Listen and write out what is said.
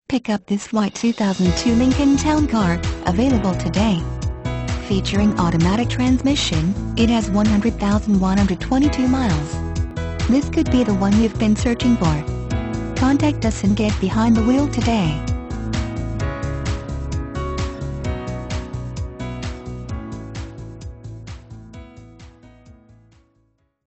Pick up this white 2002 Lincoln Town Car, available today. Featuring automatic transmission, it has 100,122 miles. This could be the one you've been searching for. Contact us and get behind the wheel today.